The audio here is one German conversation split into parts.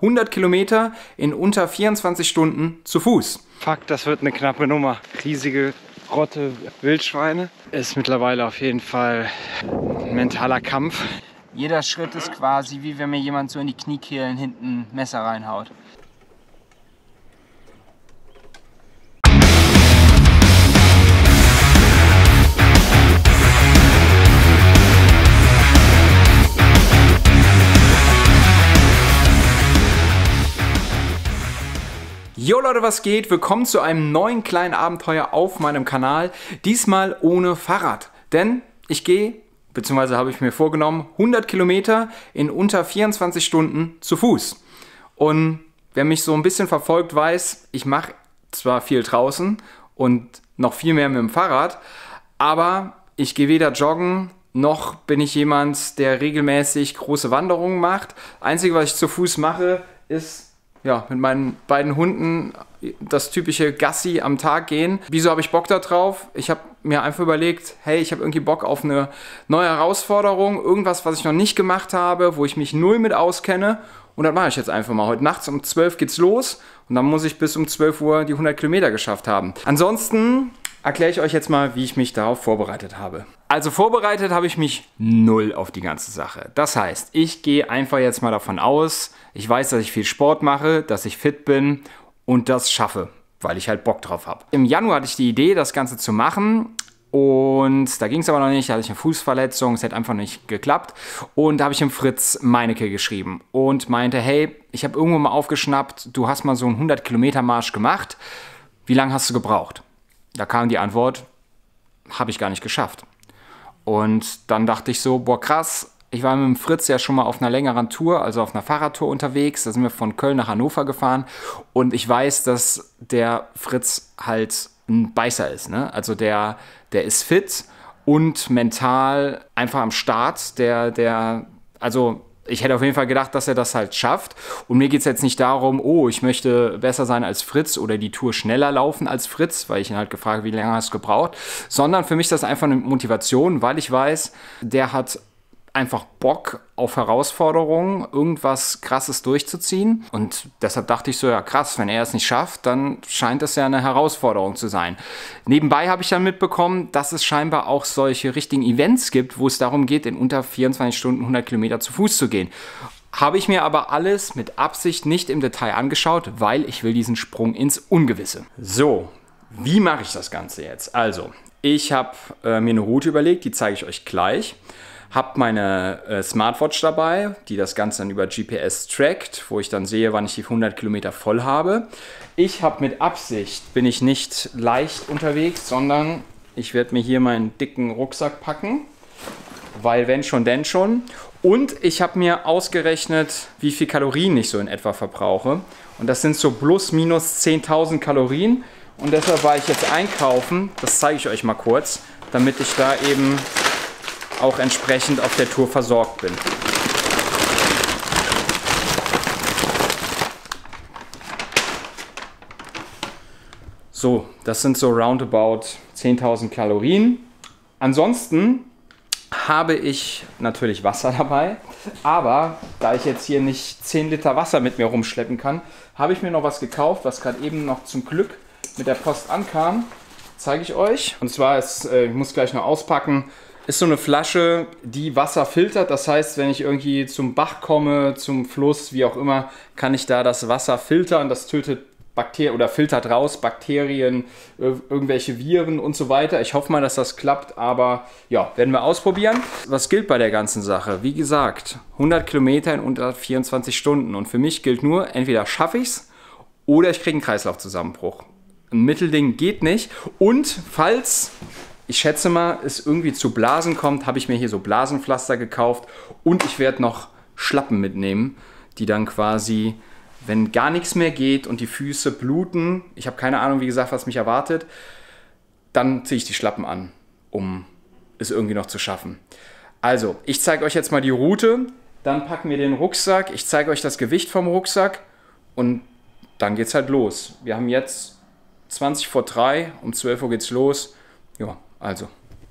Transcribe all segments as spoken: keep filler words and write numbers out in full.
hundert Kilometer in unter vierundzwanzig Stunden zu Fuß. Fuck, das wird eine knappe Nummer. Riesige Rotte Wildschweine. Ist mittlerweile auf jeden Fall ein mentaler Kampf. Jeder Schritt ist quasi wie wenn mir jemand so in die Kniekehlen hinten ein Messer reinhaut. Jo Leute, was geht? Willkommen zu einem neuen kleinen Abenteuer auf meinem Kanal. Diesmal ohne Fahrrad. Denn ich gehe, beziehungsweise habe ich mir vorgenommen, hundert Kilometer in unter vierundzwanzig Stunden zu Fuß. Und wer mich so ein bisschen verfolgt, weiß, ich mache zwar viel draußen und noch viel mehr mit dem Fahrrad, aber ich gehe weder joggen, noch bin ich jemand, der regelmäßig große Wanderungen macht. Einzige, was ich zu Fuß mache, ist ja, mit meinen beiden Hunden das typische Gassi am Tag gehen. Wieso habe ich Bock da drauf? Ich habe mir einfach überlegt, hey, ich habe irgendwie Bock auf eine neue Herausforderung, irgendwas, was ich noch nicht gemacht habe, wo ich mich null mit auskenne. Und das mache ich jetzt einfach mal. Heute nachts um zwölf geht's los und dann muss ich bis um zwölf Uhr die hundert Kilometer geschafft haben. Ansonsten erkläre ich euch jetzt mal, wie ich mich darauf vorbereitet habe. Also vorbereitet habe ich mich null auf die ganze Sache. Das heißt, ich gehe einfach jetzt mal davon aus, ich weiß, dass ich viel Sport mache, dass ich fit bin und das schaffe, weil ich halt Bock drauf habe. Im Januar hatte ich die Idee, das Ganze zu machen und da ging es aber noch nicht, da hatte ich eine Fußverletzung, es hat einfach nicht geklappt und da habe ich dem Fritz Meinecke geschrieben und meinte, hey, ich habe irgendwo mal aufgeschnappt, du hast mal so einen hundert Kilometer Marsch gemacht, wie lange hast du gebraucht? Da kam die Antwort, habe ich gar nicht geschafft. Und dann dachte ich so, boah krass, ich war mit dem Fritz ja schon mal auf einer längeren Tour, also auf einer Fahrradtour unterwegs. Da sind wir von Köln nach Hannover gefahren und ich weiß, dass der Fritz halt ein Beißer ist, ne? Also der, der ist fit und mental einfach am Start. Der, der, also ich hätte auf jeden Fall gedacht, dass er das halt schafft. Und mir geht es jetzt nicht darum, oh, ich möchte besser sein als Fritz oder die Tour schneller laufen als Fritz, weil ich ihn halt gefragt habe, wie lange hast du gebraucht, sondern für mich ist das einfach eine Motivation, weil ich weiß, der hat einfach Bock auf Herausforderungen, irgendwas Krasses durchzuziehen. Und deshalb dachte ich so, ja krass, wenn er es nicht schafft, dann scheint es ja eine Herausforderung zu sein. Nebenbei habe ich dann mitbekommen, dass es scheinbar auch solche richtigen Events gibt, wo es darum geht, in unter vierundzwanzig Stunden hundert Kilometer zu Fuß zu gehen. Habe ich mir aber alles mit Absicht nicht im Detail angeschaut, weil ich will diesen Sprung ins Ungewisse. So, wie mache ich das Ganze jetzt? Also, ich habe äh, mir eine Route überlegt, die zeige ich euch gleich. Habe meine äh, Smartwatch dabei, die das Ganze dann über G P S trackt, wo ich dann sehe, wann ich die hundert Kilometer voll habe. Ich habe mit Absicht, bin ich nicht leicht unterwegs, sondern ich werde mir hier meinen dicken Rucksack packen, weil wenn schon, denn schon. Und ich habe mir ausgerechnet, wie viel Kalorien ich so in etwa verbrauche. Und das sind so plus minus zehntausend Kalorien. Und deshalb war ich jetzt einkaufen, das zeige ich euch mal kurz, damit ich da eben auch entsprechend auf der Tour versorgt bin. So, das sind so roundabout zehntausend Kalorien. Ansonsten habe ich natürlich Wasser dabei, aber da ich jetzt hier nicht zehn Liter Wasser mit mir rumschleppen kann, habe ich mir noch was gekauft, was gerade eben noch zum Glück mit der Post ankam. Zeige ich euch. Und zwar ist, äh, ich muss gleich noch auspacken, ist so eine Flasche, die Wasser filtert. Das heißt, wenn ich irgendwie zum Bach komme, zum Fluss, wie auch immer, kann ich da das Wasser filtern. Das tötet Bakterien oder filtert raus Bakterien, irgendwelche Viren und so weiter. Ich hoffe mal, dass das klappt, aber ja, werden wir ausprobieren. Was gilt bei der ganzen Sache? Wie gesagt, hundert Kilometer in unter vierundzwanzig Stunden. Und für mich gilt nur, entweder schaffe ich es oder ich kriege einen Kreislaufzusammenbruch. Ein Mittelding geht nicht. Und falls, ich schätze mal, es irgendwie zu Blasen kommt, habe ich mir hier so Blasenpflaster gekauft und ich werde noch Schlappen mitnehmen, die dann quasi, wenn gar nichts mehr geht und die Füße bluten, ich habe keine Ahnung, wie gesagt, was mich erwartet, dann ziehe ich die Schlappen an, um es irgendwie noch zu schaffen. Also, ich zeige euch jetzt mal die Route, dann packen wir den Rucksack, ich zeige euch das Gewicht vom Rucksack und dann geht's halt los. Wir haben jetzt zwanzig vor drei, um zwölf Uhr geht's los. Ja, also.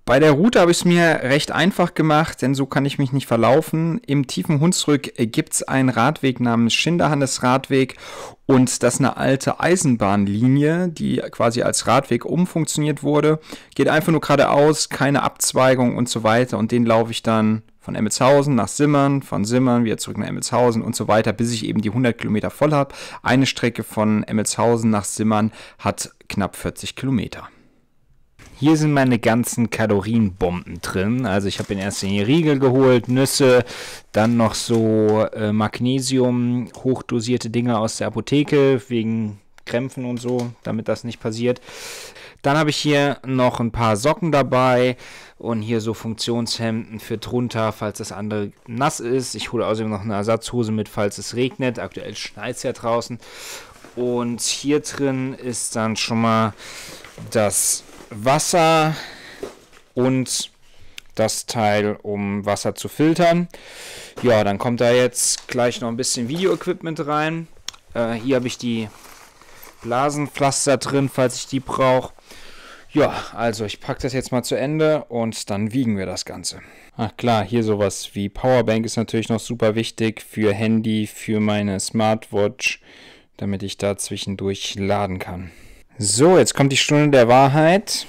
Bei der Route habe ich es mir recht einfach gemacht, denn so kann ich mich nicht verlaufen. Im tiefen Hunsrück gibt es einen Radweg namens Schinderhannes Radweg und das ist eine alte Eisenbahnlinie, die quasi als Radweg umfunktioniert wurde. Geht einfach nur geradeaus, keine Abzweigung und so weiter und den laufe ich dann von Emmelshausen nach Simmern, von Simmern wieder zurück nach Emmelshausen und so weiter, bis ich eben die hundert Kilometer voll habe. Eine Strecke von Emmelshausen nach Simmern hat knapp vierzig Kilometer. Hier sind meine ganzen Kalorienbomben drin. Also ich habe in erster Linie Riegel geholt, Nüsse, dann noch so äh, Magnesium, hochdosierte Dinge aus der Apotheke, wegen Krämpfen und so, damit das nicht passiert. Dann habe ich hier noch ein paar Socken dabei und hier so Funktionshemden für drunter, falls das andere nass ist. Ich hole außerdem noch eine Ersatzhose mit, falls es regnet. Aktuell schneit es ja draußen. Und hier drin ist dann schon mal das Wasser und das Teil, um Wasser zu filtern. Ja, dann kommt da jetzt gleich noch ein bisschen Video-Equipment rein. Äh, hier habe ich die Blasenpflaster drin, falls ich die brauche. Ja, also ich packe das jetzt mal zu Ende und dann wiegen wir das Ganze. Ach klar, hier sowas wie Powerbank ist natürlich noch super wichtig für Handy, für meine Smartwatch, damit ich da zwischendurch laden kann. So, jetzt kommt die Stunde der Wahrheit.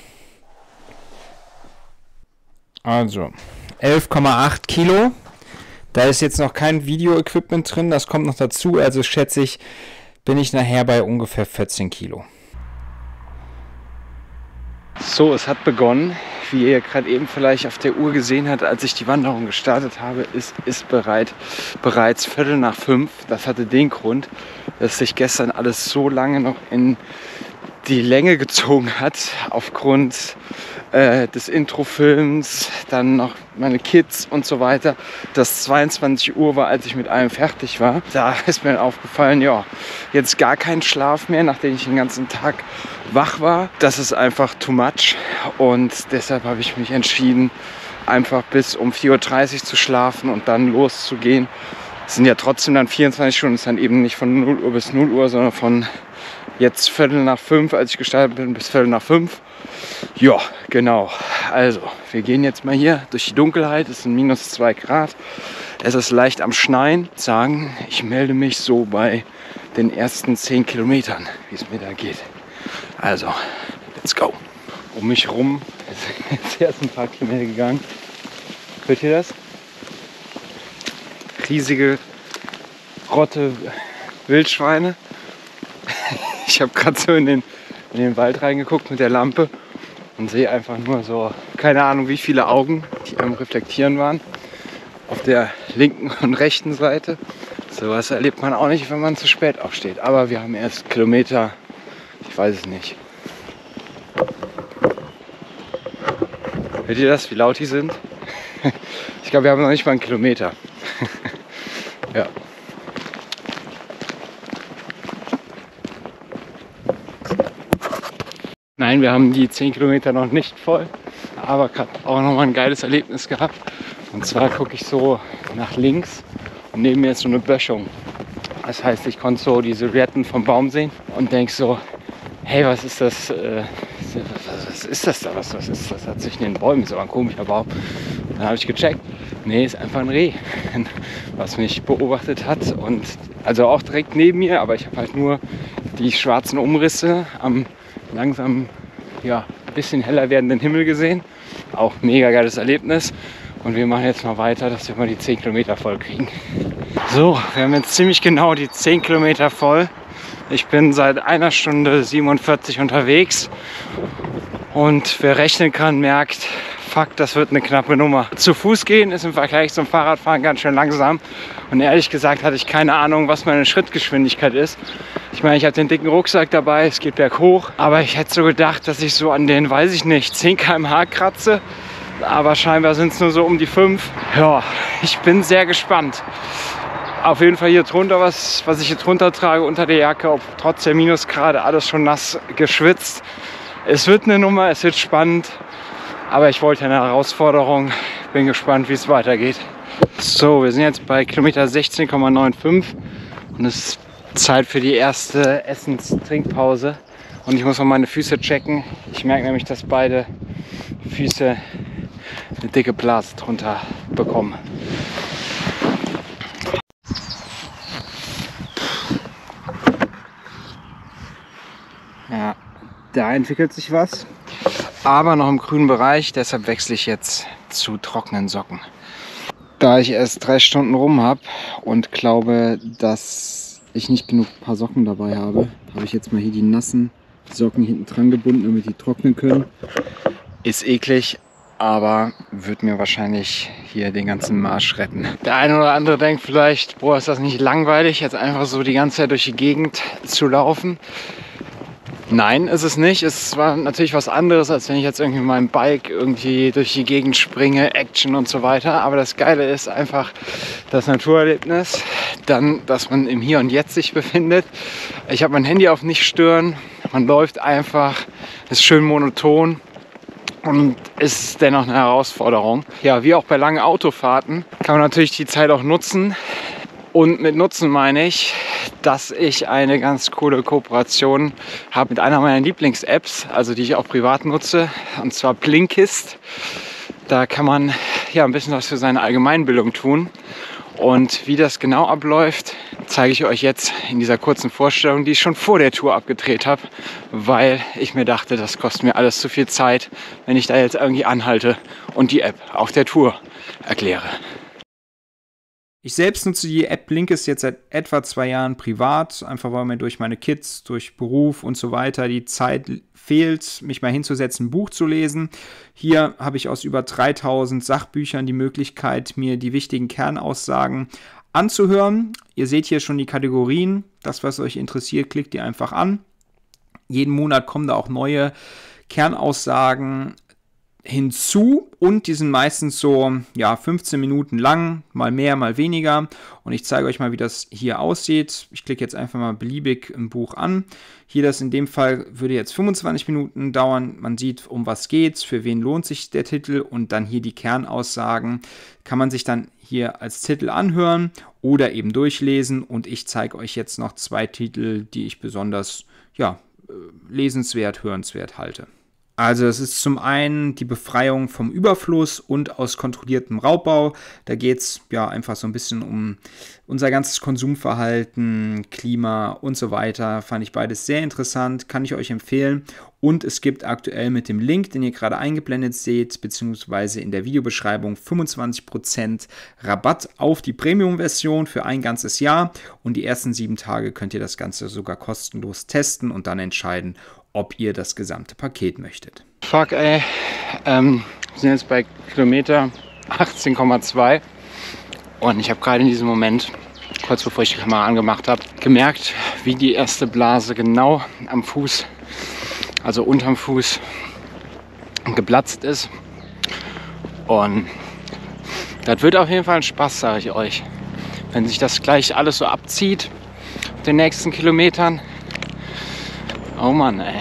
Also, elf Komma acht Kilo. Da ist jetzt noch kein Video-Equipment drin, das kommt noch dazu. Also schätze ich, bin ich nachher bei ungefähr vierzehn Kilo. So, es hat begonnen. Wie ihr gerade eben vielleicht auf der Uhr gesehen habt, als ich die Wanderung gestartet habe, ist, ist bereit, bereits Viertel nach fünf. Das hatte den Grund, dass sich gestern alles so lange noch in die Länge gezogen hat, aufgrund äh, des Introfilms, dann noch meine Kids und so weiter, dass zweiundzwanzig Uhr war, als ich mit allem fertig war. Da ist mir aufgefallen, ja, jetzt gar kein Schlaf mehr, nachdem ich den ganzen Tag wach war. Das ist einfach too much und deshalb habe ich mich entschieden, einfach bis um vier Uhr dreißig zu schlafen und dann loszugehen. Es sind ja trotzdem dann vierundzwanzig Stunden, es ist dann eben nicht von null Uhr bis null Uhr, sondern von jetzt Viertel nach fünf, als ich gestartet bin, bis Viertel nach fünf. Ja, genau. Also, wir gehen jetzt mal hier durch die Dunkelheit. Es sind minus zwei Grad. Es ist leicht am Schneien. Sagen, ich melde mich so bei den ersten zehn Kilometern, wie es mir da geht. Also, let's go. Um mich rum ist jetzt erst ein paar Kilometer gegangen. Hört ihr das? Riesige, rotte Wildschweine. Ich habe gerade so in den, in den Wald reingeguckt mit der Lampe und sehe einfach nur so, keine Ahnung wie viele Augen, die am Reflektieren waren. Auf der linken und rechten Seite. Sowas erlebt man auch nicht, wenn man zu spät aufsteht. Aber wir haben erst Kilometer, ich weiß es nicht. Hört ihr das, wie laut die sind? Ich glaube, wir haben noch nicht mal einen Kilometer. Ja. Nein, wir haben die zehn Kilometer noch nicht voll, aber gerade auch noch mal ein geiles Erlebnis gehabt. Und zwar gucke ich so nach links und neben mir ist so eine Böschung. Das heißt, ich konnte so die Silhouetten vom Baum sehen und denke so, hey, was ist das? Äh, was ist das da? Was, was ist das? Hat sich in den Bäumen, so ein komischer Baum. Dann habe ich gecheckt, nee, ist einfach ein Reh, was mich beobachtet hat. Und also auch direkt neben mir, aber ich habe halt nur die schwarzen Umrisse am langsam, ja, ein bisschen heller werdenden Himmel gesehen. Auch mega geiles Erlebnis. Und wir machen jetzt mal weiter, dass wir mal die zehn Kilometer voll kriegen. So, wir haben jetzt ziemlich genau die zehn Kilometer voll. Ich bin seit einer Stunde siebenundvierzig unterwegs. Und wer rechnen kann, merkt, fuck, das wird eine knappe Nummer. Zu Fuß gehen ist im Vergleich zum Fahrradfahren ganz schön langsam. Und ehrlich gesagt hatte ich keine Ahnung, was meine Schrittgeschwindigkeit ist. Ich meine, ich habe den dicken Rucksack dabei, es geht berghoch. Aber ich hätte so gedacht, dass ich so an den, weiß ich nicht, zehn Kilometer pro Stunde kratze. Aber scheinbar sind es nur so um die fünf. Ja, ich bin sehr gespannt. Auf jeden Fall hier drunter, was, was ich hier drunter trage, unter der Jacke, ob trotz der Minusgrade alles schon nass geschwitzt. Es wird eine Nummer, es wird spannend. Aber ich wollte eine Herausforderung. Bin gespannt, wie es weitergeht. So, wir sind jetzt bei Kilometer sechzehn Komma fünfundneunzig und es ist Zeit für die erste Essens-Trinkpause. Und ich muss noch meine Füße checken. Ich merke nämlich, dass beide Füße eine dicke Blase drunter bekommen. Ja, da entwickelt sich was, aber noch im grünen Bereich, deshalb wechsle ich jetzt zu trockenen Socken. Da ich erst drei Stunden rum habe und glaube, dass ich nicht genug Paar Socken dabei habe, habe ich jetzt mal hier die nassen Socken hinten dran gebunden, damit die trocknen können. Ist eklig, aber wird mir wahrscheinlich hier den ganzen Marsch retten. Der eine oder andere denkt vielleicht, boah, ist das nicht langweilig, jetzt einfach so die ganze Zeit durch die Gegend zu laufen. Nein, ist es nicht. Es war natürlich was anderes, als wenn ich jetzt irgendwie mit meinem Bike irgendwie durch die Gegend springe, Action und so weiter. Aber das Geile ist einfach das Naturerlebnis, dann, dass man im Hier und Jetzt sich befindet. Ich habe mein Handy auf nicht stören, man läuft einfach, ist schön monoton und ist dennoch eine Herausforderung. Ja, wie auch bei langen Autofahrten kann man natürlich die Zeit auch nutzen. Und mit Nutzen meine ich, dass ich eine ganz coole Kooperation habe mit einer meiner Lieblings-Apps, also die ich auch privat nutze, und zwar Blinkist. Da kann man ja ein bisschen was für seine Allgemeinbildung tun. Und wie das genau abläuft, zeige ich euch jetzt in dieser kurzen Vorstellung, die ich schon vor der Tour abgedreht habe, weil ich mir dachte, das kostet mir alles zu viel Zeit, wenn ich da jetzt irgendwie anhalte und die App auf der Tour erkläre. Ich selbst nutze die App Blinkist jetzt seit etwa zwei Jahren privat, einfach weil mir durch meine Kids, durch Beruf und so weiter die Zeit fehlt, mich mal hinzusetzen, ein Buch zu lesen. Hier habe ich aus über dreitausend Sachbüchern die Möglichkeit, mir die wichtigen Kernaussagen anzuhören. Ihr seht hier schon die Kategorien. Das, was euch interessiert, klickt ihr einfach an. Jeden Monat kommen da auch neue Kernaussagen hinzu und die sind meistens so ja, fünfzehn Minuten lang, mal mehr, mal weniger, und ich zeige euch mal, wie das hier aussieht. Ich klicke jetzt einfach mal beliebig im Buch an. Hier, das in dem Fall würde jetzt fünfundzwanzig Minuten dauern. Man sieht, um was geht's, für wen lohnt sich der Titel, und dann hier die Kernaussagen kann man sich dann hier als Titel anhören oder eben durchlesen, und ich zeige euch jetzt noch zwei Titel, die ich besonders ja, lesenswert, hörenswert halte. Also es ist zum einen die Befreiung vom Überfluss und aus kontrolliertem Raubbau. Da geht es ja einfach so ein bisschen um unser ganzes Konsumverhalten, Klima und so weiter. Fand ich beides sehr interessant, kann ich euch empfehlen. Und es gibt aktuell mit dem Link, den ihr gerade eingeblendet seht, beziehungsweise in der Videobeschreibung, fünfundzwanzig Prozent Rabatt auf die Premium-Version für ein ganzes Jahr. Und die ersten sieben Tage könnt ihr das Ganze sogar kostenlos testen und dann entscheiden, ob ihr das gesamte Paket möchtet. Fuck ey, ähm, wir sind jetzt bei Kilometer achtzehn Komma zwei und ich habe gerade in diesem Moment, kurz bevor ich die Kamera angemacht habe, gemerkt, wie die erste Blase genau am Fuß, also unterm Fuß, geplatzt ist. Und das wird auf jeden Fall ein Spaß, sage ich euch. Wenn sich das gleich alles so abzieht, den nächsten Kilometern. Oh Mann, ey.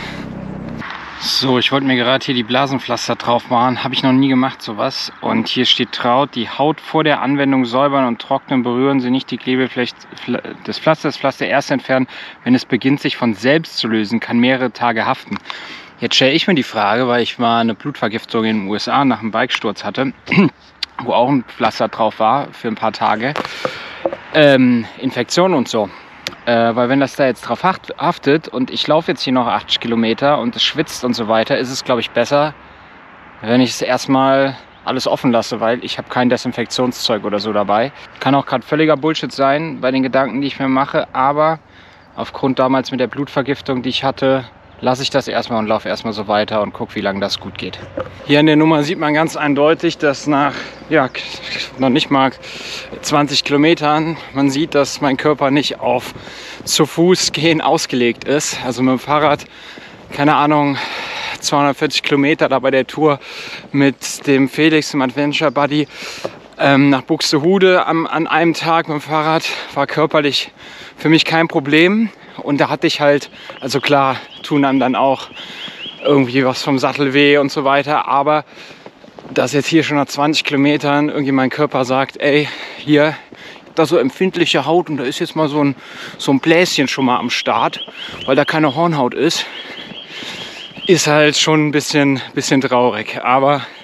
So, ich wollte mir gerade hier die Blasenpflaster drauf machen. Habe ich noch nie gemacht, sowas. Und hier steht Traut, die Haut vor der Anwendung säubern und trocknen. Berühren Sie nicht die Klebefläche des Pflasters. Das Pflaster erst entfernen, wenn es beginnt, sich von selbst zu lösen, kann mehrere Tage haften. Jetzt stelle ich mir die Frage, weil ich mal eine Blutvergiftung in den U S A nach einem Bikesturz hatte, wo auch ein Pflaster drauf war für ein paar Tage. Ähm, Infektionen und so. Äh, weil wenn das da jetzt drauf haftet und ich laufe jetzt hier noch achtzig Kilometer und es schwitzt und so weiter, ist es, glaube ich, besser, wenn ich es erstmal alles offen lasse, weil ich habe kein Desinfektionszeug oder so dabei. Kann auch gerade völliger Bullshit sein bei den Gedanken, die ich mir mache, aber aufgrund damals mit der Blutvergiftung, die ich hatte, lasse ich das erstmal und laufe erstmal so weiter und gucke, wie lange das gut geht. Hier an der Nummer sieht man ganz eindeutig, dass nach ja, noch nicht mal zwanzig Kilometern man sieht, dass mein Körper nicht auf zu Fuß gehen ausgelegt ist. Also mit dem Fahrrad, keine Ahnung, zweihundertvierzig Kilometer da bei der Tour mit dem Felix, dem Adventure Buddy, ähm, nach Buxtehude am, an einem Tag mit dem Fahrrad war körperlich für mich kein Problem. Und da hatte ich halt, also klar, tun einem dann auch irgendwie was vom Sattel weh und so weiter. Aber dass jetzt hier schon nach zwanzig Kilometern irgendwie mein Körper sagt, ey, hier, da so empfindliche Haut und da ist jetzt mal so ein, so ein Bläschen schon mal am Start, weil da keine Hornhaut ist, ist halt schon ein bisschen, bisschen traurig. Aber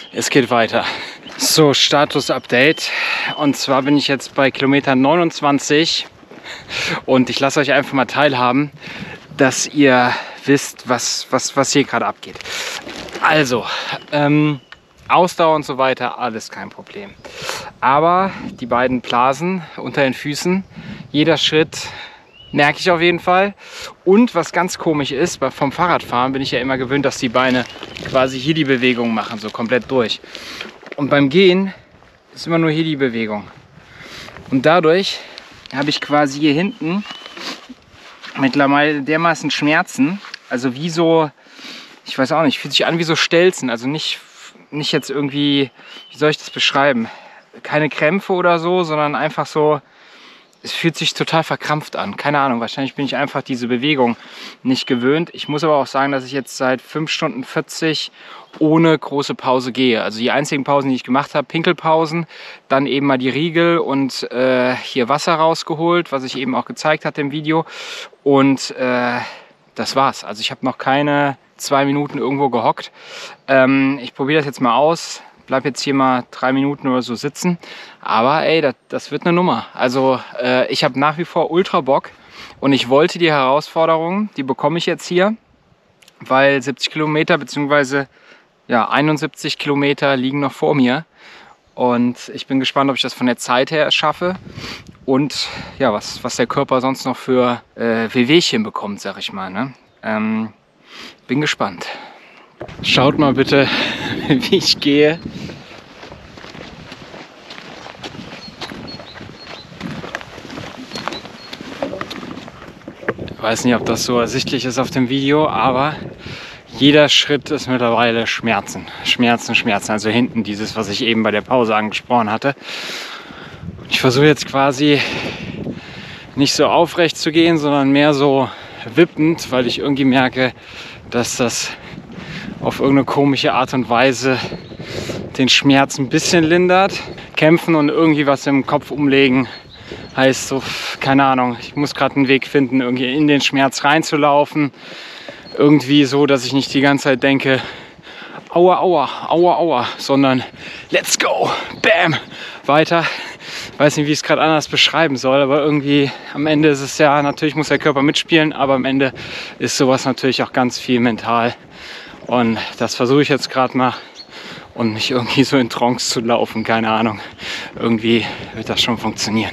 Es geht weiter. So, Status-Update. Und zwar bin ich jetzt bei Kilometer neunundzwanzig und ich lasse euch einfach mal teilhaben, dass ihr wisst, was, was, was hier gerade abgeht. Also, ähm, Ausdauer und so weiter, alles kein Problem. Aber die beiden Blasen unter den Füßen, jeder Schritt merke ich auf jeden Fall. Und was ganz komisch ist, vom Fahrradfahren bin ich ja immer gewöhnt, dass die Beine quasi hier die Bewegung machen, so komplett durch. Und beim Gehen ist immer nur hier die Bewegung. Und dadurch habe ich quasi hier hinten mittlerweile dermaßen Schmerzen. Also wie so, ich weiß auch nicht, fühlt sich an wie so Stelzen. Also nicht, nicht jetzt irgendwie, wie soll ich das beschreiben? Keine Krämpfe oder so, sondern einfach so, es fühlt sich total verkrampft an. Keine Ahnung, wahrscheinlich bin ich einfach diese Bewegung nicht gewöhnt. Ich muss aber auch sagen, dass ich jetzt seit fünf Stunden vierzig ohne große Pause gehe. Also die einzigen Pausen, die ich gemacht habe, Pinkelpausen, dann eben mal die Riegel und äh, hier Wasser rausgeholt, was ich eben auch gezeigt hatte im Video. Und äh, das war's. Also ich habe noch keine zwei Minuten irgendwo gehockt. Ähm, ich probiere das jetzt mal aus. Bleib jetzt hier mal drei Minuten oder so sitzen. Aber ey, das, das wird eine Nummer. Also äh, ich habe nach wie vor ultra Bock und ich wollte die Herausforderung, die bekomme ich jetzt hier, weil siebzig Kilometer bzw. ja, einundsiebzig Kilometer liegen noch vor mir. Und ich bin gespannt, ob ich das von der Zeit her schaffe und ja, was, was der Körper sonst noch für äh, Wehwehchen bekommt, sag ich mal. Ne? Ähm, bin gespannt. Schaut mal bitte, wie ich gehe. Ich weiß nicht, ob das so ersichtlich ist auf dem Video, aber jeder Schritt ist mittlerweile Schmerzen. Schmerzen, Schmerzen. Also hinten dieses, was ich eben bei der Pause angesprochen hatte. Ich versuche jetzt quasi nicht so aufrecht zu gehen, sondern mehr so wippend, weil ich irgendwie merke, dass das auf irgendeine komische Art und Weise den Schmerz ein bisschen lindert. Kämpfen und irgendwie was im Kopf umlegen heißt so, keine Ahnung, ich muss gerade einen Weg finden, irgendwie in den Schmerz reinzulaufen. Irgendwie so, dass ich nicht die ganze Zeit denke, aua, aua, aua, aua, sondern let's go, bam, weiter. Weiß nicht, wie ich es gerade anders beschreiben soll, aber irgendwie am Ende ist es ja, natürlich muss der Körper mitspielen, aber am Ende ist sowas natürlich auch ganz viel mental. Und das versuche ich jetzt gerade mal und nicht irgendwie so in Trance zu laufen, keine Ahnung. Irgendwie wird das schon funktionieren.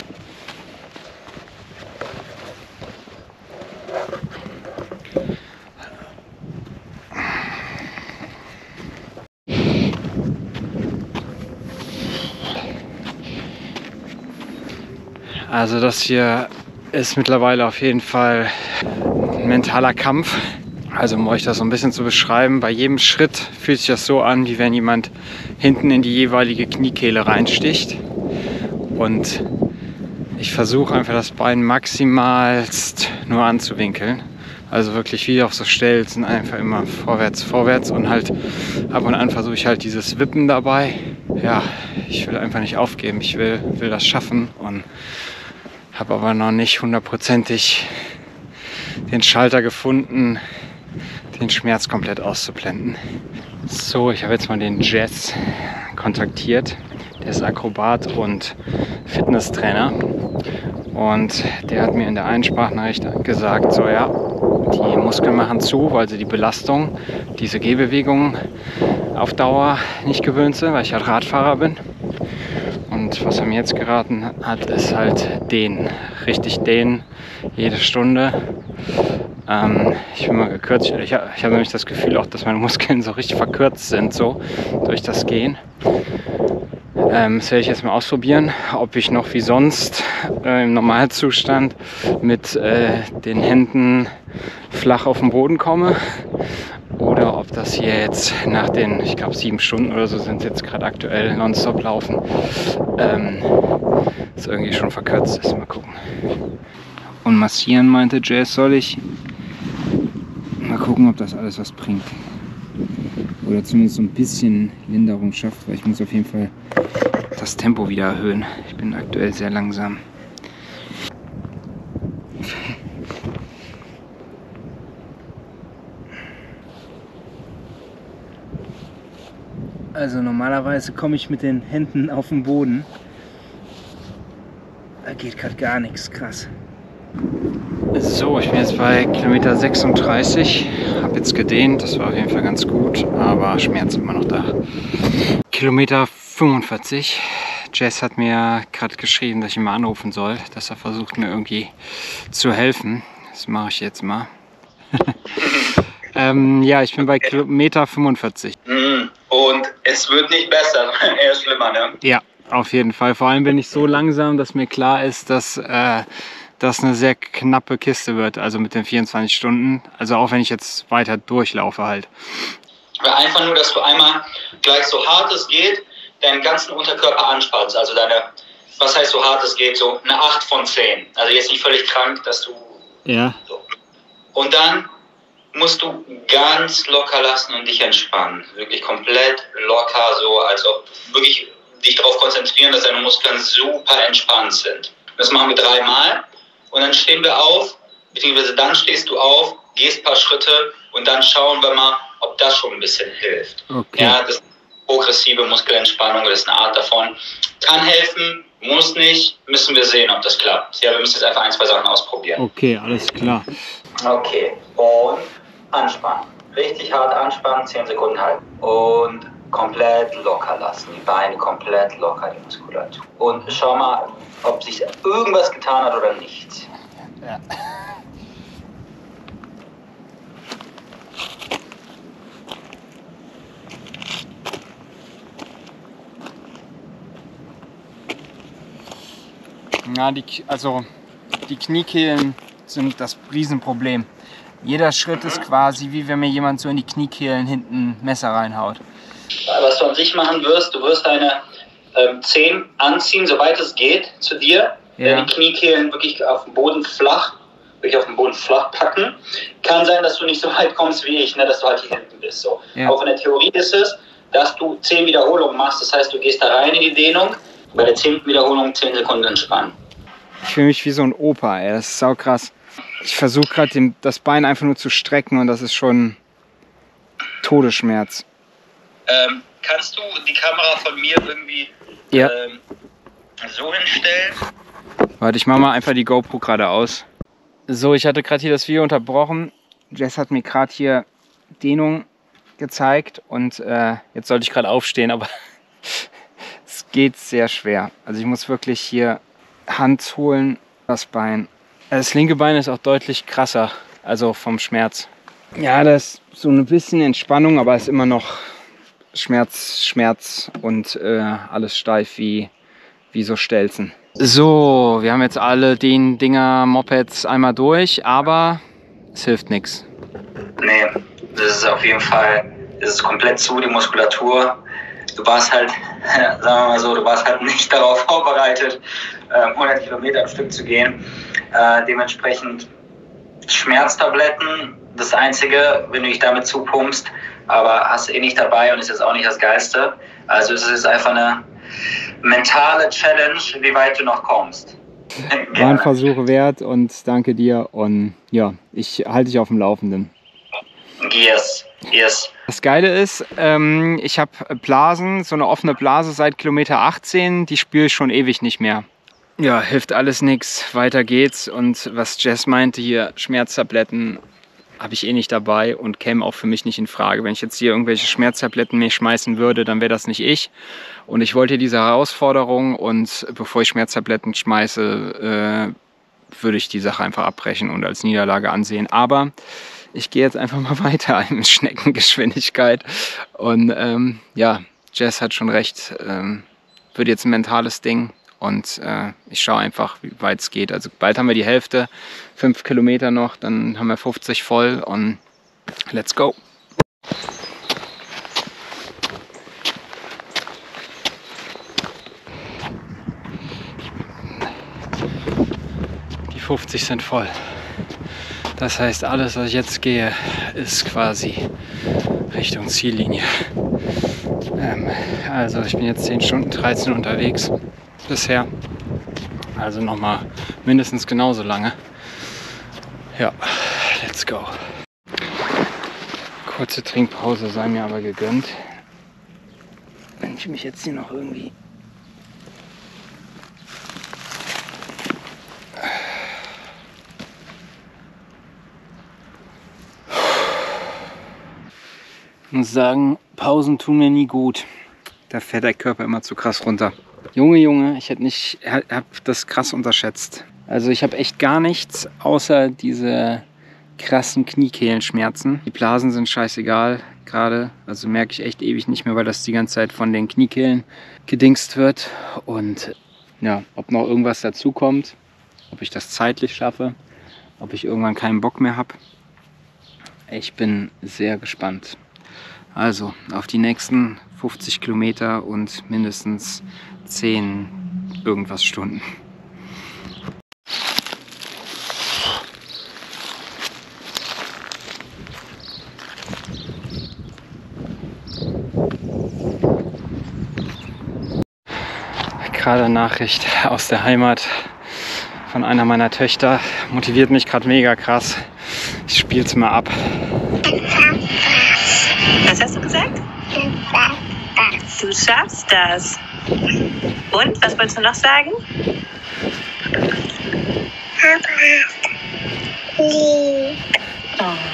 Also das hier ist mittlerweile auf jeden Fall ein mentaler Kampf. Also um euch das so ein bisschen zu beschreiben, bei jedem Schritt fühlt sich das so an, wie wenn jemand hinten in die jeweilige Kniekehle reinsticht. Und ich versuche einfach das Bein maximalst nur anzuwinkeln. Also wirklich wie auf so Stelzen, einfach immer vorwärts, vorwärts und halt ab und an versuche ich halt dieses Wippen dabei. Ja, ich will einfach nicht aufgeben, ich will, will das schaffen und habe aber noch nicht hundertprozentig den Schalter gefunden, den Schmerz komplett auszublenden. So, ich habe jetzt mal den Jess kontaktiert. Der ist Akrobat und Fitnesstrainer. Und der hat mir in der Einsprachnachricht gesagt, so ja, die Muskeln machen zu, weil sie die Belastung, diese Gehbewegungen auf Dauer nicht gewöhnt sind, weil ich halt Radfahrer bin. Und was er mir jetzt geraten hat, ist halt dehnen. Richtig dehnen, jede Stunde. Ähm, ich bin mal gekürzt. Ich habe hab nämlich das Gefühl auch, dass meine Muskeln so richtig verkürzt sind, so durch das Gehen. Ähm, das werde ich jetzt mal ausprobieren, ob ich noch wie sonst äh, im Normalzustand mit äh, den Händen flach auf den Boden komme. Oder ob das hier jetzt nach den, ich glaube sieben Stunden oder so sind jetzt gerade aktuell nonstop laufen, ähm, das irgendwie schon verkürzt ist. Mal gucken. Und massieren meinte Jess, soll ich? Mal gucken, ob das alles was bringt. Oder zumindest so ein bisschen Linderung schafft, weil ich muss auf jeden Fall das Tempo wieder erhöhen. Ich bin aktuell sehr langsam. Also normalerweise komme ich mit den Händen auf den Boden. Da geht gerade gar nichts, krass. So, ich bin jetzt bei Kilometer sechsunddreißig, habe jetzt gedehnt, das war auf jeden Fall ganz gut, aber Schmerz immer noch da. Kilometer fünfundvierzig, Jess hat mir gerade geschrieben, dass ich ihn mal anrufen soll, dass er versucht mir irgendwie zu helfen. Das mache ich jetzt mal. ähm, ja, ich bin bei Kilometer fünfundvierzig. Und es wird nicht besser, eher schlimmer, ne? Ja, auf jeden Fall. Vor allem bin ich so langsam, dass mir klar ist, dass äh, das eine sehr knappe Kiste wird, also mit den vierundzwanzig Stunden. Also auch wenn ich jetzt weiter durchlaufe halt. Einfach nur, dass du einmal gleich so hart es geht, deinen ganzen Unterkörper anspannst. Also deine, was heißt so hart es geht, so eine acht von zehn. Also jetzt nicht völlig krank, dass du... Ja. So. Und dann musst du ganz locker lassen und dich entspannen. Wirklich komplett locker, so als ob wirklich dich darauf konzentrieren, dass deine Muskeln super entspannt sind. Das machen wir dreimal und dann stehen wir auf, beziehungsweise dann stehst du auf, gehst ein paar Schritte und dann schauen wir mal, ob das schon ein bisschen hilft. Okay. Ja, das ist progressive Muskelentspannung, das ist eine Art davon. Kann helfen, muss nicht, müssen wir sehen, ob das klappt. Ja, wir müssen jetzt einfach ein, zwei Sachen ausprobieren. Okay, alles klar. Okay, und anspannen. Richtig hart anspannen, zehn Sekunden halten. Und komplett locker lassen. Die Beine komplett locker, die Muskulatur. Und schau mal, ob sich irgendwas getan hat oder nicht. Ja. Ja, die, also die Kniekehlen sind das Riesenproblem. Jeder Schritt ist quasi wie wenn mir jemand so in die Kniekehlen hinten Messer reinhaut. Was du an sich machen wirst, du wirst deine ähm, Zehen anziehen, soweit es geht, zu dir. Ja. Die Kniekehlen wirklich auf dem Boden flach, wirklich auf dem Boden flach packen. Kann sein, dass du nicht so weit kommst wie ich, ne, dass du halt hier hinten bist. So. Ja. Auch in der Theorie ist es, dass du zehn Wiederholungen machst. Das heißt, du gehst da rein in die Dehnung. Bei der zehnten Wiederholung zehn Sekunden entspannen. Ich fühle mich wie so ein Opa, ey. Das ist saukrass. Ich versuche gerade das Bein einfach nur zu strecken und das ist schon Todesschmerz. Ähm, kannst du die Kamera von mir irgendwie ja. ähm, so hinstellen? Warte, ich mache mal einfach die GoPro gerade aus. So, ich hatte gerade hier das Video unterbrochen. Jess hat mir gerade hier Dehnung gezeigt und äh, jetzt sollte ich gerade aufstehen, aber es geht sehr schwer. Also ich muss wirklich hier Hand holen, das Bein. Das linke Bein ist auch deutlich krasser, also vom Schmerz. Ja, das ist so ein bisschen Entspannung, aber es ist immer noch Schmerz, Schmerz und äh, alles steif wie, wie so Stelzen. So, wir haben jetzt alle den Dinger Mopeds einmal durch, aber es hilft nichts. Nee, das ist auf jeden Fall, das ist komplett zu, die Muskulatur. Du warst halt, sagen wir mal so, du warst halt nicht darauf vorbereitet, hundert Kilometer am Stück zu gehen. Äh, dementsprechend Schmerztabletten, das Einzige, wenn du dich damit zupumpst, aber hast du eh nicht dabei und ist jetzt auch nicht das Geilste. Also es ist einfach eine mentale Challenge, wie weit du noch kommst. War ein Versuch wert und danke dir und ja, ich halte dich auf dem Laufenden. Yes, yes. Das Geile ist, ähm, ich habe Blasen, so eine offene Blase seit Kilometer achtzehn, die spüre ich schon ewig nicht mehr. Ja, hilft alles nichts, weiter geht's und was Jess meinte hier, Schmerztabletten habe ich eh nicht dabei und käme auch für mich nicht in Frage. Wenn ich jetzt hier irgendwelche Schmerztabletten mir schmeißen würde, dann wäre das nicht ich. Und ich wollte diese Herausforderung und bevor ich Schmerztabletten schmeiße, äh, würde ich die Sache einfach abbrechen und als Niederlage ansehen. Aber ich gehe jetzt einfach mal weiter in Schneckengeschwindigkeit. Und ähm, ja, Jess hat schon recht, ähm, wird jetzt ein mentales Ding. Und äh, ich schaue einfach, wie weit es geht. Also bald haben wir die Hälfte, fünf Kilometer noch, dann haben wir fünfzig voll und let's go. Die fünfzig sind voll. Das heißt, alles, was ich jetzt gehe, ist quasi Richtung Ziellinie. Ähm, also ich bin jetzt zehn Stunden dreizehn unterwegs bisher. Also nochmal mindestens genauso lange. Ja, let's go. Kurze Trinkpause sei mir aber gegönnt. wenn ich mich jetzt hier noch irgendwie... Ich muss sagen, Pausen tun mir nie gut. Da fährt der Körper immer zu krass runter. Junge, Junge, ich hätte nicht, hab das krass unterschätzt. Also ich habe echt gar nichts, außer diese krassen Kniekehlenschmerzen. Die Blasen sind scheißegal gerade. Also merke ich echt ewig nicht mehr, weil das die ganze Zeit von den Kniekehlen gedingst wird. Und ja, ob noch irgendwas dazu kommt, ob ich das zeitlich schaffe, ob ich irgendwann keinen Bock mehr habe. Ich bin sehr gespannt. Also auf die nächsten fünfzig Kilometer und mindestens zehn irgendwas Stunden. Gerade Nachricht aus der Heimat von einer meiner Töchter. Motiviert mich gerade mega krass. Ich spiel's mal ab. Was hast du gesagt? Du schaffst das. Und, was wolltest du noch sagen? Oh.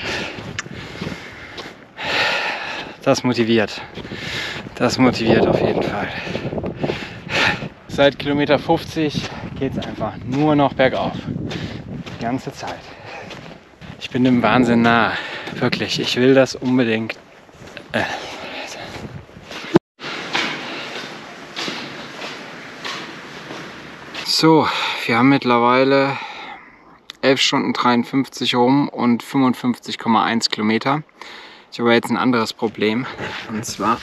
Das motiviert. Das motiviert auf jeden Fall. Seit Kilometer fünfzig geht es einfach nur noch bergauf. Die ganze Zeit. Ich bin dem Wahnsinn nah. Wirklich, ich will das unbedingt. Äh. So, wir haben mittlerweile elf Stunden dreiundfünfzig rum und fünfundfünfzig Komma eins Kilometer. Ich habe jetzt ein anderes Problem. Und zwar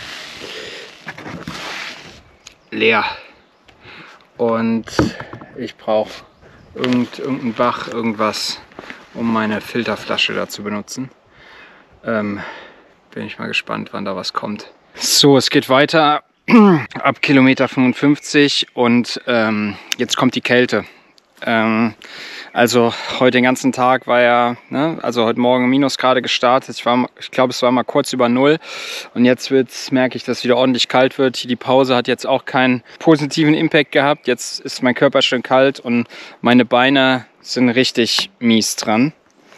leer. Und ich brauche irgend, irgendeinen Bach, irgendwas, um meine Filterflasche da zu benutzen. Ähm, bin ich mal gespannt, wann da was kommt. So, es geht weiter ab Kilometer fünfundfünfzig und ähm, jetzt kommt die Kälte. Ähm, also heute den ganzen Tag war ja, ne, also heute Morgen Minusgrade gestartet. Ich, war, ich glaube, es war mal kurz über Null und jetzt wird's, merke ich, dass es wieder ordentlich kalt wird. Die Pause hat jetzt auch keinen positiven Impact gehabt. Jetzt ist mein Körper schön kalt und meine Beine sind richtig mies dran.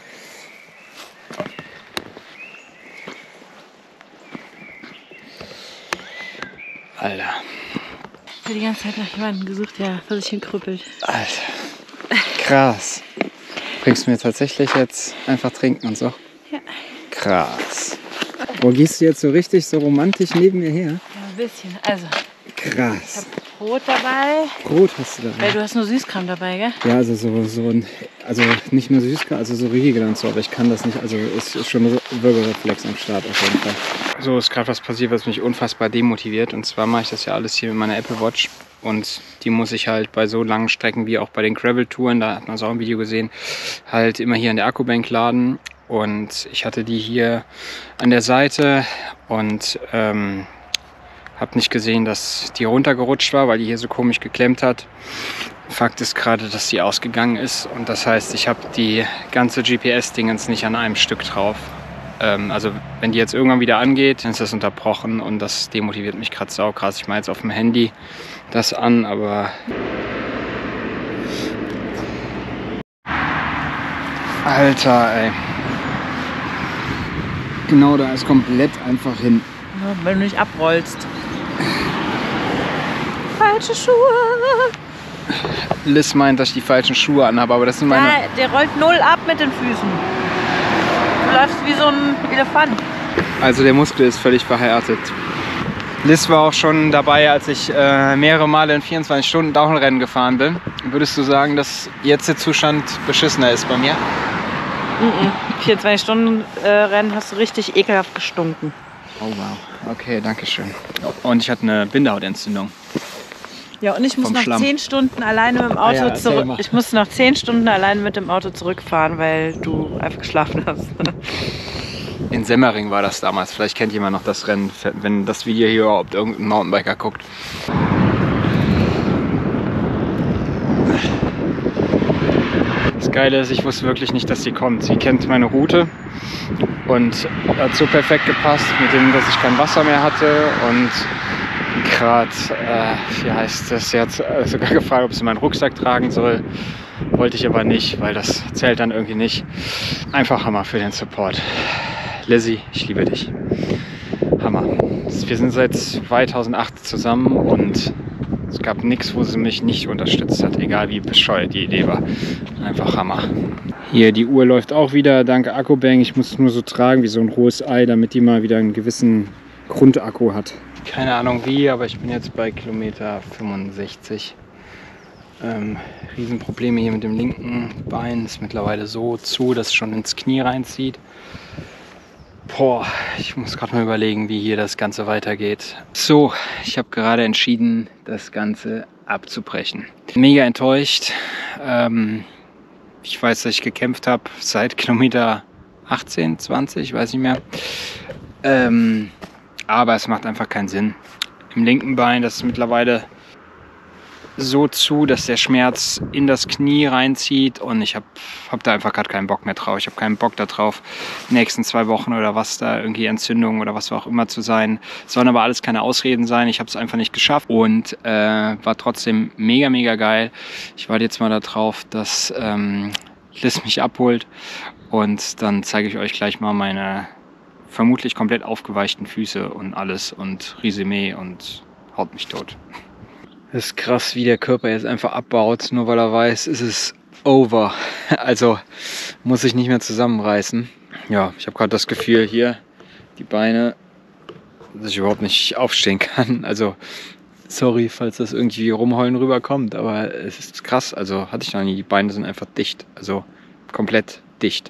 Alter. Ich habe die ganze Zeit nach jemandem gesucht, der vor sich hin krüppelt. Alter. Krass. Bringst du mir tatsächlich jetzt einfach trinken und so? Ja. Krass. Wo gehst du jetzt so richtig so romantisch neben mir her? Ja, ein bisschen. Also, krass. ich habe Brot dabei. Brot hast du dabei? Weil du hast nur Süßkram dabei, gell? Ja, also so, so ein, also nicht nur Süßkram, also so Riegel und so, aber ich kann das nicht, also es ist schon ein Würgereflex am Start auf jeden Fall. So ist gerade was passiert, was mich unfassbar demotiviert, und zwar mache ich das ja alles hier mit meiner Apple Watch und die muss ich halt bei so langen Strecken wie auch bei den Gravel-Touren, da hat man es auch im Video gesehen, halt immer hier an der Akkubank laden, und ich hatte die hier an der Seite und ähm, habe nicht gesehen, dass die runtergerutscht war, weil die hier so komisch geklemmt hat. Fakt ist gerade, dass die ausgegangen ist, und das heißt, ich habe die ganze G P S-Dingens nicht an einem Stück drauf. Ähm, also wenn die jetzt irgendwann wieder angeht, dann ist das unterbrochen, und das demotiviert mich gerade saukrass. Ich mache jetzt auf dem Handy das an, aber... Alter, ey. Genau, da ist komplett einfach hin. Ja, wenn du nicht abrollst. Falsche Schuhe. Liz meint, dass ich die falschen Schuhe anhabe, aber das sind meine... Ja, der rollt null ab mit den Füßen. Du läufst wie so ein Elefant. Also der Muskel ist völlig verhärtet. Liz war auch schon dabei, als ich äh, mehrere Male in vierundzwanzig Stunden Downhill-Rennen gefahren bin. Würdest du sagen, dass jetzt der Zustand beschissener ist bei mir? Mhm. vierundzwanzig Stunden äh, Rennen hast du richtig ekelhaft gestunken. Oh wow, okay, danke schön. Und ich hatte eine Bindehautentzündung. Ja, und ich muss Vom noch Schlamm. zehn Stunden alleine mit dem Auto Ah ja, erzähl zurück. mal. Ich musste noch zehn Stunden alleine mit dem Auto zurückfahren, weil du einfach geschlafen hast. In Semmering war das damals. Vielleicht kennt jemand noch das Rennen, wenn das Video hier überhaupt irgendein Mountainbiker guckt. Das Geile ist, ich wusste wirklich nicht, dass sie kommt. Sie kennt meine Route und hat so perfekt gepasst mit dem, dass ich kein Wasser mehr hatte und gerade, äh, wie heißt das, sie hat sogar gefragt, ob sie meinen Rucksack tragen soll. Wollte ich aber nicht, weil das zählt dann irgendwie nicht. Einfach Hammer für den Support. Lizzie, ich liebe dich. Hammer. Wir sind seit zweitausendacht zusammen und es gab nichts, wo sie mich nicht unterstützt hat, egal wie bescheuert die Idee war. Einfach Hammer. Hier, die Uhr läuft auch wieder, danke Akkubank. Ich muss es nur so tragen wie so ein rohes Ei, damit die mal wieder einen gewissen Grundakku hat. Keine Ahnung wie, aber ich bin jetzt bei Kilometer fünfundsechzig. Ähm, Riesenprobleme hier mit dem linken Bein. Ist mittlerweile so zu, dass es schon ins Knie reinzieht. Boah, ich muss gerade mal überlegen, wie hier das Ganze weitergeht. So, ich habe gerade entschieden, das Ganze abzubrechen. Mega enttäuscht. Ähm, ich weiß, dass ich gekämpft habe seit Kilometer achtzehn, zwanzig, weiß nicht mehr. Ähm, aber es macht einfach keinen Sinn. Im linken Bein, das ist mittlerweile so zu, dass der Schmerz in das Knie reinzieht und ich habe hab da einfach gerade keinen Bock mehr drauf. Ich habe keinen Bock darauf, die nächsten zwei Wochen oder was da irgendwie Entzündung oder was auch immer zu sein. Es sollen aber alles keine Ausreden sein. Ich habe es einfach nicht geschafft und äh, war trotzdem mega, mega geil. Ich warte jetzt mal darauf, dass ähm, Liz mich abholt und dann zeige ich euch gleich mal meine vermutlich komplett aufgeweichten Füße und alles und Resümee und haut mich tot. Das ist krass, wie der Körper jetzt einfach abbaut, nur weil er weiß, es ist over. Also muss ich nicht mehr zusammenreißen. Ja, ich habe gerade das Gefühl hier, die Beine, dass ich überhaupt nicht aufstehen kann. Also sorry, falls das irgendwie rumheulen rüberkommt, aber es ist krass. Also hatte ich noch nie, die Beine sind einfach dicht, also komplett dicht.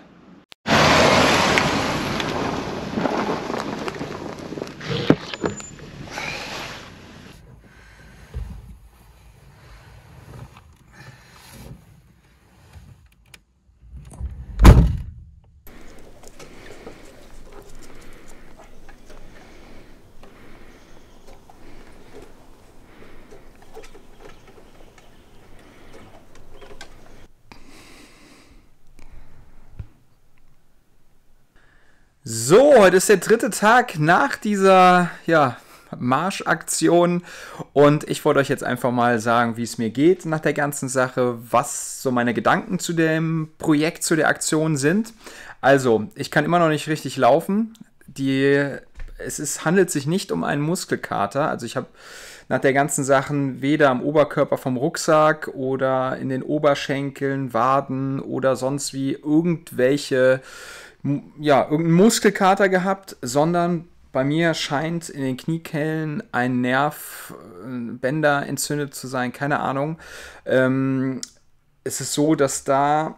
So, heute ist der dritte Tag nach dieser ja, Marschaktion und ich wollte euch jetzt einfach mal sagen, wie es mir geht nach der ganzen Sache, was so meine Gedanken zu dem Projekt, zu der Aktion sind. Also, ich kann immer noch nicht richtig laufen. Die, es ist, handelt sich nicht um einen Muskelkater. Also ich habe nach der ganzen Sachen weder am Oberkörper vom Rucksack oder in den Oberschenkeln, Waden oder sonst wie irgendwelche ja, irgendeinen Muskelkater gehabt, sondern bei mir scheint in den Kniekehlen ein Nerv, Bänder entzündet zu sein, keine Ahnung. Ähm, es ist so, dass da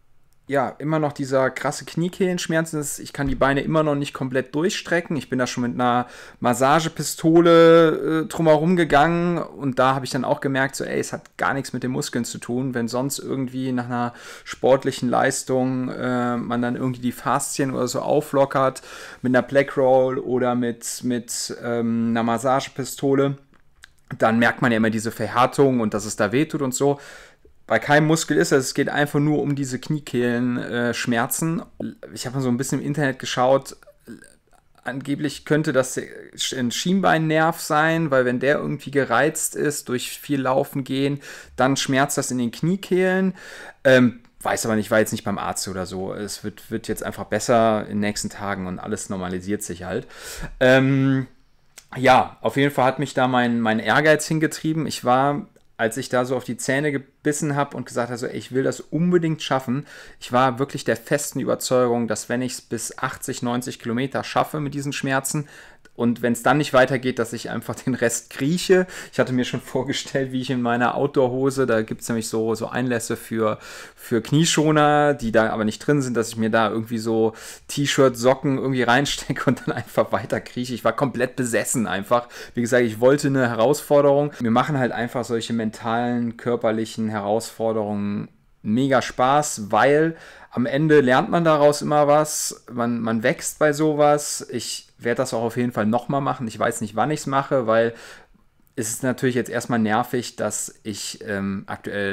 ja immer noch dieser krasse Kniekehlenschmerz ist. Ich kann die Beine immer noch nicht komplett durchstrecken. Ich bin da schon mit einer Massagepistole äh, drumherum gegangen und da habe ich dann auch gemerkt, so ey, es hat gar nichts mit den Muskeln zu tun, wenn sonst irgendwie nach einer sportlichen Leistung äh, man dann irgendwie die Faszien oder so auflockert mit einer Black Roll oder mit, mit ähm, einer Massagepistole, dann merkt man ja immer diese Verhärtung und dass es da wehtut und so. Bei keinem Muskel ist es, es geht einfach nur um diese Kniekehlenschmerzen. Äh, ich habe mal so ein bisschen im Internet geschaut, angeblich könnte das ein Schienbeinnerv sein, weil wenn der irgendwie gereizt ist durch viel Laufen gehen, dann schmerzt das in den Kniekehlen. Ähm, weiß aber nicht, war jetzt nicht beim Arzt oder so. Es wird, wird jetzt einfach besser in den nächsten Tagen und alles normalisiert sich halt. Ähm, ja, auf jeden Fall hat mich da mein, mein Ehrgeiz hingetrieben. Ich war, als ich da so auf die Zähne gebissen habe und gesagt habe, so, ey, ich will das unbedingt schaffen, ich war wirklich der festen Überzeugung, dass wenn ich es bis achtzig, neunzig Kilometer schaffe mit diesen Schmerzen und wenn es dann nicht weitergeht, dass ich einfach den Rest krieche. Ich hatte mir schon vorgestellt, wie ich in meiner Outdoor-Hose, da gibt es nämlich so, so Einlässe für, für Knieschoner, die da aber nicht drin sind, dass ich mir da irgendwie so T-Shirt, Socken irgendwie reinstecke und dann einfach weiter krieche. Ich war komplett besessen einfach. Wie gesagt, ich wollte eine Herausforderung. Mir machen halt einfach solche mentalen, körperlichen Herausforderungen mega Spaß, weil am Ende lernt man daraus immer was, man, man wächst bei sowas. Ich werde das auch auf jeden Fall nochmal machen. Ich weiß nicht, wann ich es mache, weil es ist natürlich jetzt erstmal nervig, dass ich ähm, aktuell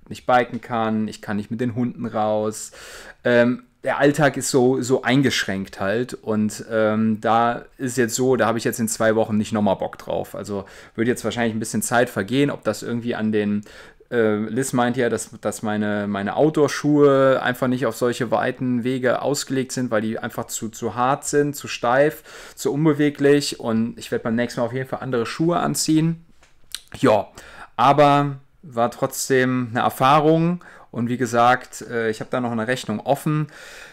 nicht biken kann, ich kann nicht mit den Hunden raus. Ähm, der Alltag ist so, so eingeschränkt halt und ähm, da ist jetzt so, da habe ich jetzt in zwei Wochen nicht nochmal Bock drauf. Also wird jetzt wahrscheinlich ein bisschen Zeit vergehen, ob das irgendwie an den, äh, Liz meint ja, dass, dass meine, meine Outdoor-Schuhe einfach nicht auf solche weiten Wege ausgelegt sind, weil die einfach zu, zu hart sind, zu steif, zu unbeweglich und ich werde beim nächsten Mal auf jeden Fall andere Schuhe anziehen. Ja, aber war trotzdem eine Erfahrung. Und wie gesagt, ich habe da noch eine Rechnung offen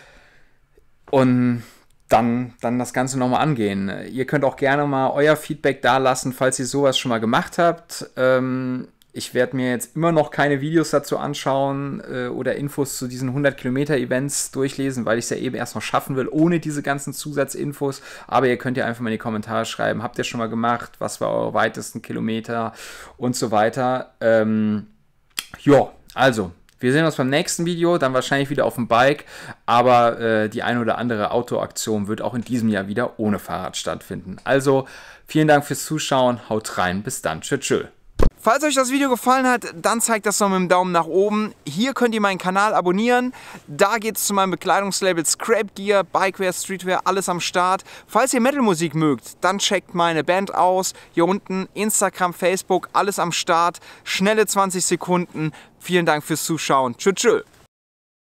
und dann, dann das Ganze nochmal angehen. Ihr könnt auch gerne mal euer Feedback da lassen, falls ihr sowas schon mal gemacht habt. Ich werde mir jetzt immer noch keine Videos dazu anschauen oder Infos zu diesen hundert Kilometer Events durchlesen, weil ich es ja eben erst noch schaffen will, ohne diese ganzen Zusatzinfos. Aber ihr könnt ja einfach mal in die Kommentare schreiben, habt ihr schon mal gemacht, was war eure weitesten Kilometer und so weiter. Ähm, ja, also... Wir sehen uns beim nächsten Video, dann wahrscheinlich wieder auf dem Bike, aber äh, die eine oder andere Outdoor-Aktion wird auch in diesem Jahr wieder ohne Fahrrad stattfinden. Also, vielen Dank fürs Zuschauen, haut rein, bis dann, tschö tschö. Falls euch das Video gefallen hat, dann zeigt das doch mit dem Daumen nach oben. Hier könnt ihr meinen Kanal abonnieren. Da geht es zu meinem Bekleidungslabel Scrap Gear, Bikewear, Streetwear, alles am Start. Falls ihr Metal-Musik mögt, dann checkt meine Band aus. Hier unten Instagram, Facebook, alles am Start. Schnelle zwanzig Sekunden. Vielen Dank fürs Zuschauen. Tschö, tschö.